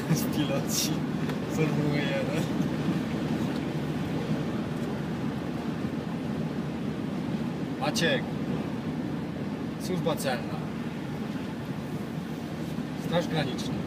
z piloci Formuły 1. Maciek, służba celna, Straż Graniczna.